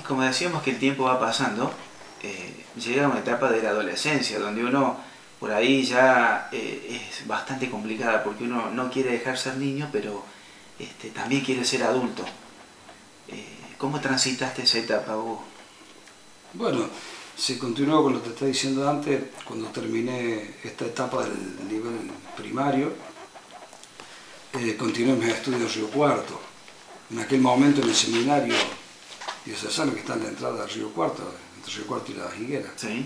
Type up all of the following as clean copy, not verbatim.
como decíamos que el tiempo va pasando, llega una etapa de la adolescencia donde uno por ahí ya es bastante complicada porque uno no quiere dejar ser niño, pero también quiere ser adulto. ¿Cómo transitaste esa etapa, Hugo? Bueno, si continúo con lo que te estaba diciendo antes, cuando terminé esta etapa del nivel primario, continué mis estudios en Río Cuarto. En aquel momento en el seminario diocesano que está en la entrada de Río Cuarto, entre Río Cuarto y La Higuera. Sí.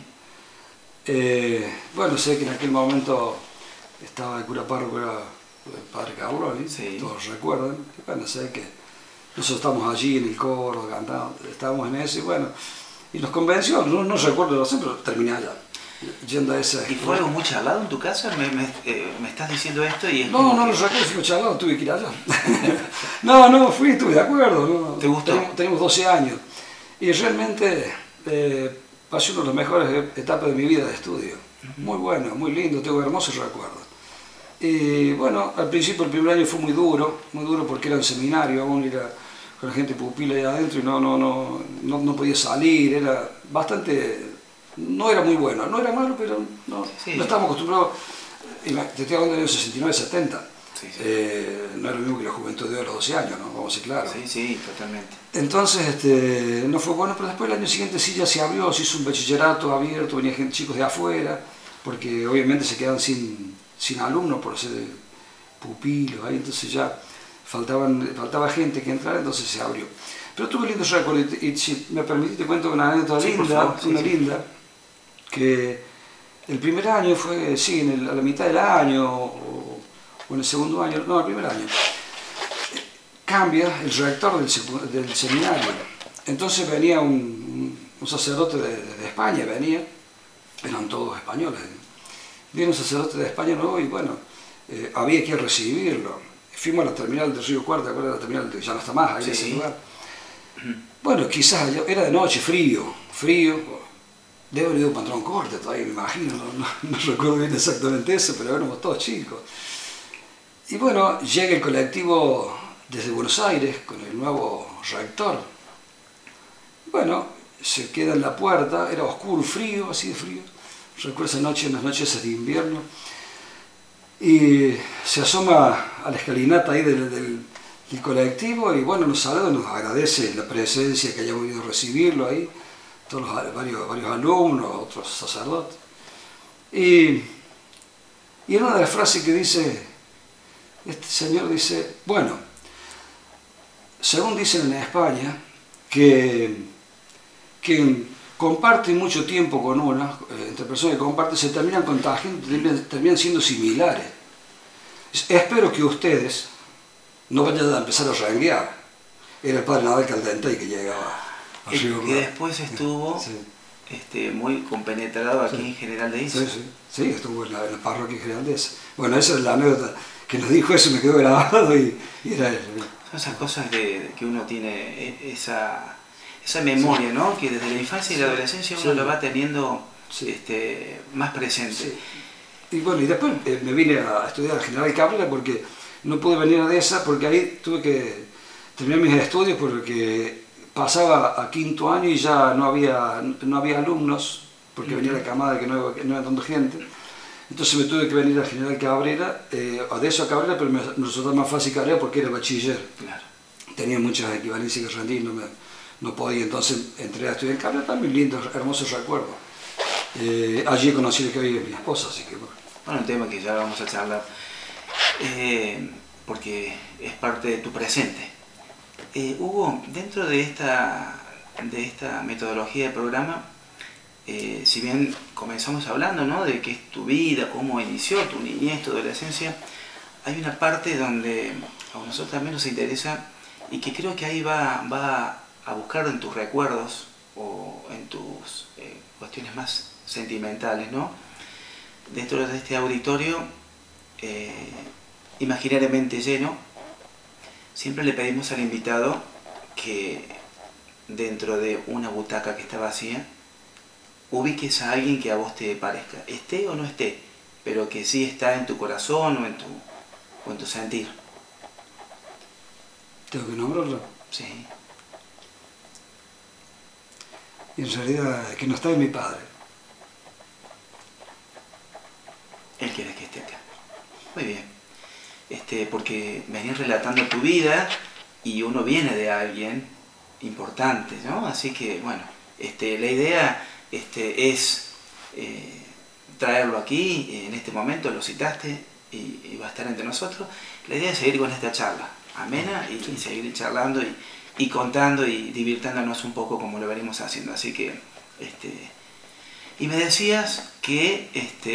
Bueno, sé que en aquel momento estaba el cura párroco, era el padre Carloni, Sí. Todos recuerdan. Y bueno, sé que nosotros estábamos allí en el coro, cantando, estábamos en eso y bueno, y nos convenció, no recuerdo la razón, pero terminé allá, yendo a esa ¿Y fue algo muy charlado en tu casa? Me estás diciendo esto y es No, como no que... lo recuerdo, fui charlado, tuve que ir allá. No, fui, estuve de acuerdo. No. ¿Te gustó? Teníamos 12 años y realmente pasé una de las mejores etapas de mi vida de estudio. Muy bueno, muy lindo, tengo hermosos recuerdos. Y bueno, al principio el primer año fue muy duro porque era un seminario, aún era con la gente pupila ahí adentro y no podía salir, era bastante, no era muy bueno, no era malo, pero no estábamos acostumbrados, te estoy hablando de los 69, 70. Sí, sí. No era lo mismo que la juventud de hoy a los 12 años, ¿no? Vamos a ser claros. Sí, sí, totalmente. Entonces no fue bueno, pero después el año siguiente sí ya se abrió, se hizo un bachillerato abierto, venía gente, chicos de afuera, porque obviamente se quedan sin alumnos por ser pupilos, ahí entonces ya faltaba gente que entrara, entonces se abrió. Pero tuve lindos récords y si me permitís te cuento una anécdota linda, que el primer año fue, sí, a la mitad del año o en el segundo año, no, el primer año, cambia el rector del seminario. Entonces venía un sacerdote de España, eran todos españoles. Viene un sacerdote de España nuevo y bueno, había que recibirlo. Fuimos a la terminal de Río Cuarto, ¿te acuerdas? La terminal que ya no está más ahí en ese lugar. Bueno, quizás era de noche, frío. Debo haber ido un pantalón corto todavía, me imagino, no recuerdo bien exactamente eso, pero éramos todos chicos. Y bueno, llega el colectivo desde Buenos Aires con el nuevo rector. Bueno, se queda en la puerta, era oscuro, frío, así de frío. Recuerdo esa noche, en las noches de invierno. Y se asoma a la escalinata ahí del colectivo y bueno, nos saluda, nos agradece la presencia, que hayamos ido a recibirlo ahí, todos varios alumnos, otros sacerdotes. Y en una de las frases que dice, este señor dice, bueno, según dicen en España, que comparten mucho tiempo con una, entre personas que comparten, se terminan contagiando, terminan siendo similares. Espero que ustedes no vayan a empezar a renguear. Era el padre Nadal Caldentey que llegaba a Río Cuarto. Que después estuvo muy compenetrado aquí en General Dehesa. Sí, estuvo en la parroquia General Dehesa. Bueno, esa es la anécdota que nos dijo eso, me quedó grabado y era él. Son esas cosas que uno tiene, esa memoria, ¿no? Que desde la infancia y la adolescencia uno la va teniendo más presente. Sí. Y bueno, y después me vine a estudiar a General Cabrera porque no pude venir a Dehesa porque ahí tuve que terminar mis estudios porque pasaba a quinto año y ya no había alumnos porque venía la camada que no era tanta gente. Entonces me tuve que venir a General Cabrera, a Dehesa a Cabrera, pero me resultaba más fácil Cabrera porque era bachiller. Claro. Tenía muchas equivalencias que rendir, no podía, entonces entré a estudiar en Cabrera, también lindos, hermosos recuerdos. Allí conocí que hoy es mi esposa, así que bueno. Bueno, un tema que ya vamos a charlar, porque es parte de tu presente. Hugo, dentro de esta metodología de programa, si bien comenzamos hablando, ¿no?, de qué es tu vida, cómo inició tu niñez, tu adolescencia, hay una parte donde a nosotros también nos interesa y que creo que ahí va a buscar en tus recuerdos o en tus cuestiones más sentimentales, ¿no? Dentro de este auditorio imaginariamente lleno, siempre le pedimos al invitado que dentro de una butaca que está vacía ubiques a alguien que a vos te parezca, esté o no esté, pero que sí está en tu corazón o en tu sentir. ¿Tengo que nombrarlo? Sí. y en realidad que no está en mi padre. Él quiere que esté acá. Muy bien. Porque venís relatando tu vida y uno viene de alguien importante, ¿no? Así que, bueno, la idea es traerlo aquí, en este momento lo citaste y va a estar entre nosotros. La idea es seguir con esta charla amena y seguir charlando y contando y divirtiéndonos un poco como lo venimos haciendo. Así que, y me decías que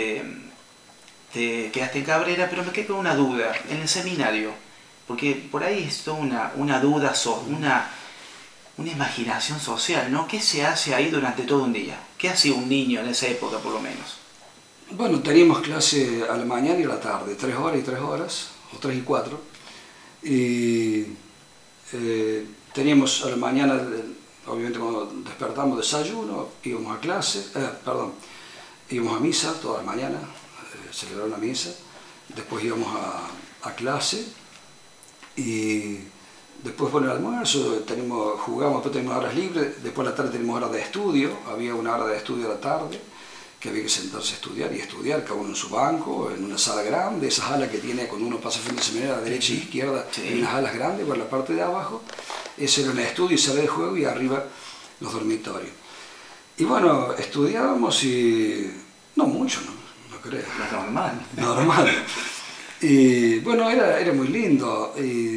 te quedaste en Cabrera, pero me quedé con una duda, en el seminario, porque por ahí es toda una duda, una imaginación social, ¿no? ¿Qué se hace ahí durante todo un día? ¿Qué hacía un niño en esa época, por lo menos? Bueno, teníamos clase a la mañana y a la tarde, 3 horas y 3 horas, o 3 y 4, y teníamos a la mañana, obviamente cuando despertamos, desayuno, íbamos a clase, íbamos a misa toda la mañana, celebrar una misa, después íbamos a clase y después por el almuerzo jugábamos, después teníamos horas libres, después a la tarde teníamos horas de estudio, había una hora de estudio a la tarde que había que sentarse a estudiar, cada uno en su banco, en una sala grande, esa sala que tiene cuando uno pasa frente al seminario a la derecha e izquierda, hay unas alas grandes por la parte de abajo, ese era un estudio y sala de juego y arriba los dormitorios. Y bueno, estudiábamos y no mucho, ¿no? Creo. Normal. Normal. Y bueno, era muy lindo.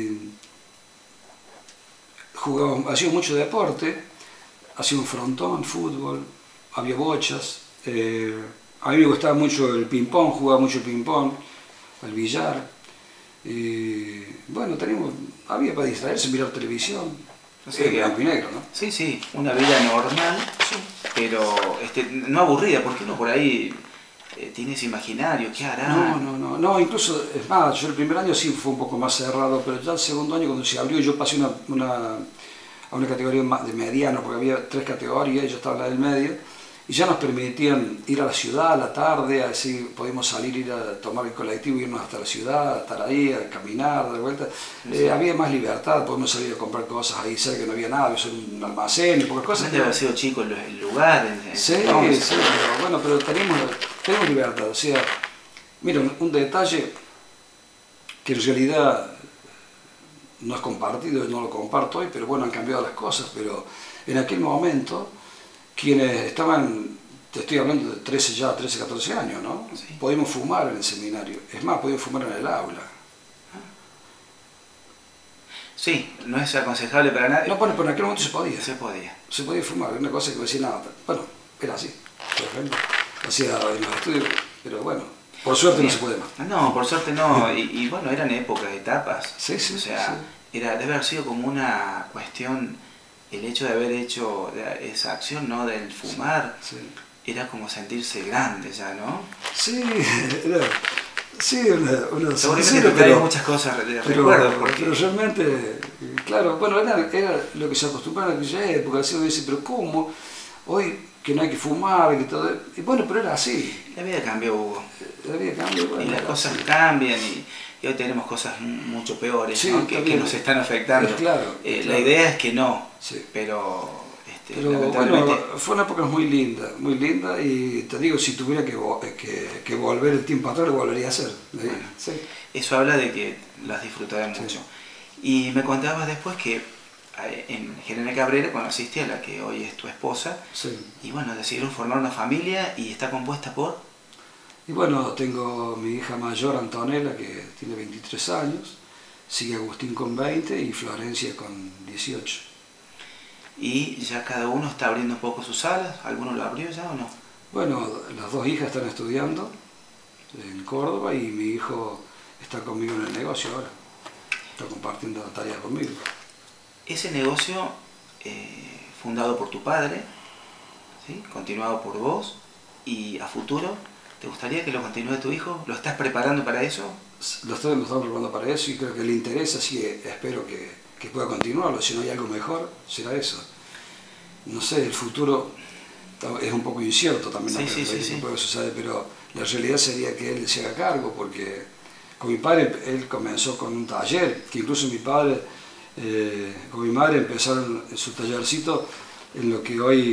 Hacía mucho deporte, hacía un frontón, fútbol, había bochas. A mí me gustaba mucho el ping-pong, jugaba mucho el ping-pong, el billar. Y bueno, había para distraerse, mirar televisión. Sí, blanco y negro, ¿no? Sí, sí, una vida normal, sí, pero no aburrida, porque uno por ahí tiene ese imaginario, ¿qué hará? No, incluso, es más, yo el primer año sí fue un poco más cerrado, pero ya el segundo año cuando se abrió yo pasé a una categoría de mediano, porque había 3 categorías, yo estaba en la del medio, y ya nos permitían ir a la ciudad a la tarde, así podíamos salir, ir a tomar el colectivo, irnos hasta la ciudad, estar ahí, a caminar, dar vuelta. Había más libertad, podíamos salir a comprar cosas ahí cerca que no había nada, había un almacén y pocas cosas. Debe haber sido chico el lugar. Sí, pero tenemos libertad. O sea, mira, un detalle que en realidad no es compartido, no lo comparto hoy, pero bueno, han cambiado las cosas, pero en aquel momento quienes estaban, te estoy hablando de 13, 14 años, ¿no? Sí. Podíamos fumar en el seminario, es más, podíamos fumar en el aula. Sí, no es aconsejable para nadie. No, pero en aquel momento se podía. Se podía fumar, era una cosa que decía nada. Bueno, era así, por ejemplo. Hacía en los estudios, pero bueno, por suerte bien. No se puede más. No, por suerte no, y bueno, eran épocas, etapas. Sí, o sea, debe haber sido como una cuestión. El hecho de haber hecho esa acción, ¿no? Del fumar, era como sentirse grande ya, ¿no? Sí, una seguramente te trae muchas cosas de recuerdos. Pero realmente, claro, bueno, era lo que se acostumbraba en aquella época, así uno dice, pero ¿cómo? Hoy que no hay que fumar, que todo... Y bueno, pero era así. La vida cambió, Hugo. La vida cambió, bueno. Y las cosas cambian y hoy tenemos cosas mucho peores, ¿no? que nos están afectando. Claro. La idea es que no, pero bueno, fue una época muy linda y te digo, si tuviera que volver el tiempo atrás, lo volvería a hacer. Bueno, eso habla de que las disfrutaré mucho. Y me contabas después que en General Cabrera conociste a la que hoy es tu esposa, y bueno, decidieron formar una familia y está compuesta por... Y bueno, tengo mi hija mayor, Antonella, que tiene 23 años, sigue Agustín con 20 y Florencia con 18. ¿Y ya cada uno está abriendo un poco sus alas? ¿Alguno lo abrió ya o no? Bueno, las 2 hijas están estudiando en Córdoba y mi hijo está conmigo en el negocio ahora, está compartiendo tareas conmigo. Ese negocio fundado por tu padre, ¿sí? Continuado por vos, y a futuro, ¿te gustaría que lo continúe tu hijo? ¿Lo estás preparando para eso? Lo estamos preparando para eso y creo que le interesa, así espero que pueda continuarlo. Si no hay algo mejor, será eso. No sé, el futuro es un poco incierto también, sí. Puede suceder, pero la realidad sería que él se haga cargo, porque con mi padre él comenzó con un taller, que incluso mi padre con mi madre empezaron su tallercito en lo que hoy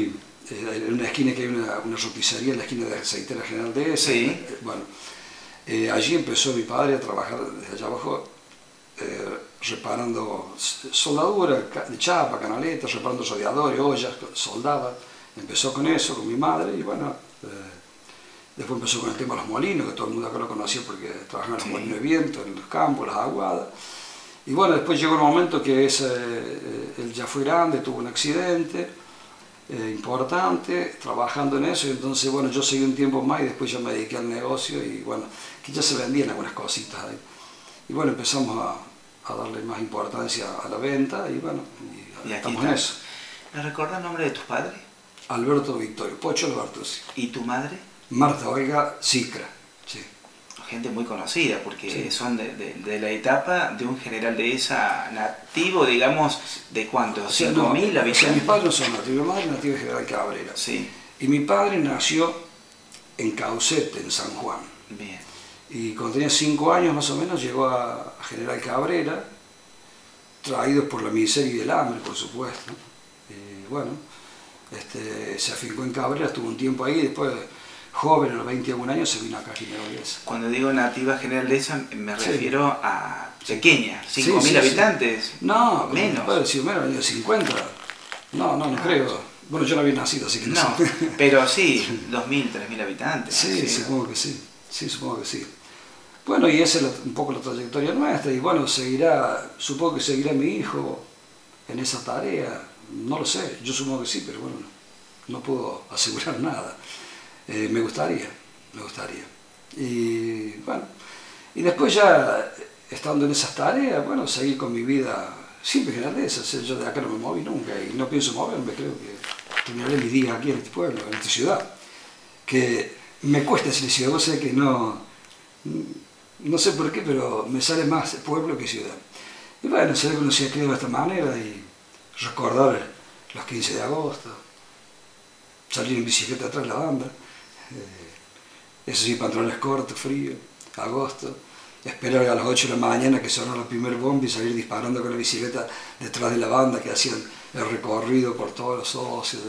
en una esquina que hay una roticería, en la esquina de Aceitera General Dehesa. Sí. Bueno, allí empezó mi padre a trabajar desde allá abajo, reparando soldadura de chapa, canaletas, reparando radiadores, ollas, soldaba. Empezó con eso, con mi madre, y bueno, después empezó con el tema de los molinos, que todo el mundo acá lo conocía porque trabajaba en los molinos de viento, en los campos, las aguadas. Y bueno, después llegó un momento que él ya fue grande, tuvo un accidente importante, trabajando en eso, y entonces bueno, yo seguí un tiempo más y después ya me dediqué al negocio, y bueno, que ya se vendían algunas cositas ahí. Y bueno, empezamos a darle más importancia a la venta, y bueno, y estamos en eso. ¿Me recuerda el nombre de tus padres? Alberto Victorio, Pocho Alberto, sí. ¿Y tu madre? Marta Olga Sicra, sí. Gente muy conocida, porque sí. Son de la etapa de un general dehesa nativo, digamos, ¿de cuánto? O sea, ¿5.000 habitantes? O sea, mis padres no son nativos, mi madre es nativa de General Cabrera. Sí. Y mi padre nació en Caucete, en San Juan. Bien. Y cuando tenía 5 años más o menos llegó a General Cabrera, traídos por la miseria y el hambre, por supuesto. Y bueno, se afincó en Cabrera, estuvo un tiempo ahí, y después, joven, a los 21 años, se vino acá a General Dehesa. Cuando digo nativa General Dehesa, me refiero a pequeña, 5.000 sí, habitantes. Sí. No, menos. Padre, si menos, años 50. No creo. Bueno, yo no había nacido, así que no sé. Pero sí, 2.000, 3.000 habitantes. Sí, supongo que sí. Sí, supongo que sí. Bueno, y esa es un poco la trayectoria nuestra, y bueno, supongo que seguirá mi hijo en esa tarea, no lo sé, yo supongo que sí, pero bueno, no puedo asegurar nada. Me gustaría. Y bueno, y después ya, estando en esas tareas, bueno, seguir con mi vida siempre General Dehesa. Yo de acá no me moví nunca, y no pienso moverme, creo que terminaré mi día aquí en este pueblo, en esta ciudad, que me cuesta decir ciudad, vos sabés que no sé por qué, pero me sale más pueblo que ciudad. Y bueno, se ve que uno se ha criado de esta manera, y recordar los 15 de agosto, salir en bicicleta atrás de la banda, eso sí, pantalones cortos, frío, agosto, esperar a las 8 de la mañana que sonara el primer bombo y salir disparando con la bicicleta detrás de la banda, que hacían el recorrido por todos los socios,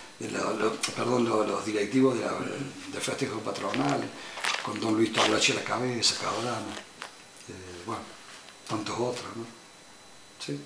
los directivos del festejo patronal, con don Luis Torlachi a la cabeza, Cabrana, bueno, tantos otros, ¿no? ¿Sí?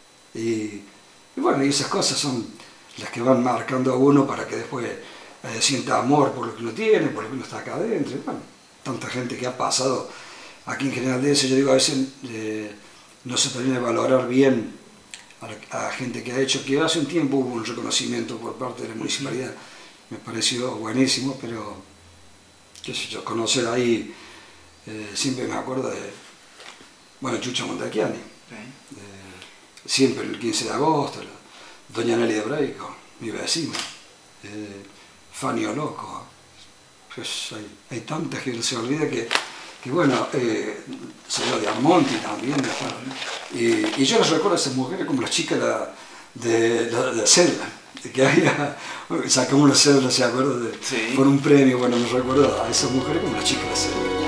Y bueno, y esas cosas son las que van marcando a uno para que después sienta amor por lo que uno tiene, por lo que uno está acá adentro. Y bueno, tanta gente que ha pasado aquí en General Dehesa, yo digo, a veces no se termina de valorar bien a gente que ha hecho, que hace un tiempo hubo un reconocimiento por parte de la municipalidad, me pareció buenísimo, pero qué sé yo, conocer ahí, siempre me acuerdo de, bueno, Chucha Montachiani, siempre el 15 de agosto, doña Nelly de Breico, mi vecina, Fanio Loco, pues hay tanta gente que se olvida que bueno, señor de Armonti también, y yo les recuerdo a esas mujeres como las chicas de Zelda, que había, sacamos una cédula, se acuerda, por un premio, bueno, me recuerdo a esas mujeres como las chicas de Zelda.